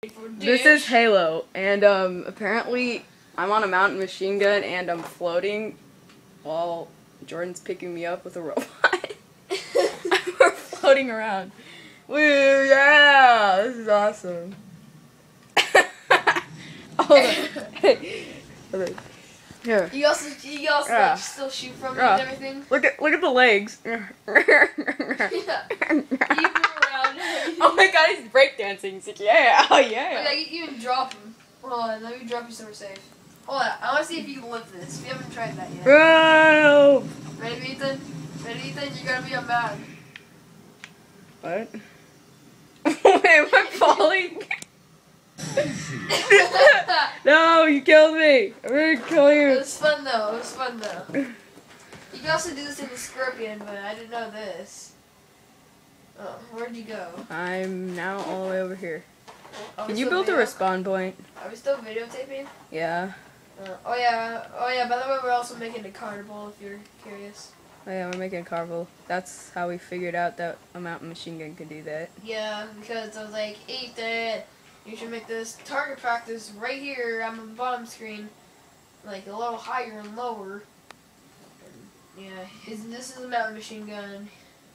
This is Halo, and apparently I'm on a mountain machine gun and I'm floating while Jordan's picking me up with a robot. We're floating around. Woo, yeah, this is awesome. Hold on. Hey. Here. You also like, still shoot from it and everything. Look at the legs. Yeah. Keep him around. Oh my god, he's breakdancing. He's like, yeah, oh yeah. Okay, you can drop him. Hold on, let me drop you somewhere safe. Hold on, I want to see if you can lift this. We haven't tried that yet. Bro! Ready, Ethan? Ready, Ethan? You gotta be a man. What? Wait, am I falling? No, you killed me. I'm gonna kill you. It was fun though. It was fun though. You can also do this in the Scorpion, but I didn't know this. Oh, where'd you go? I'm now all the way over here. Can you still build a respawn point? Are we still videotaping? Yeah. Oh yeah. By the way, we're also making a carnival. If you're curious. Oh yeah, we're making a carvel. That's how we figured out that a mountain machine gun could do that. Yeah, because I was like, Ethan, you should make this target practice right here on the bottom screen, like a little higher and lower. And, yeah, this is a mountain machine gun.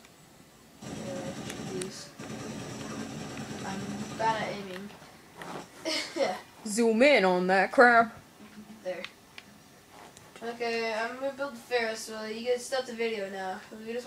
I'm bad at aiming. Zoom in on that crap. There. Okay, I'm gonna build the Ferris wheel. You guys stop the video now. We just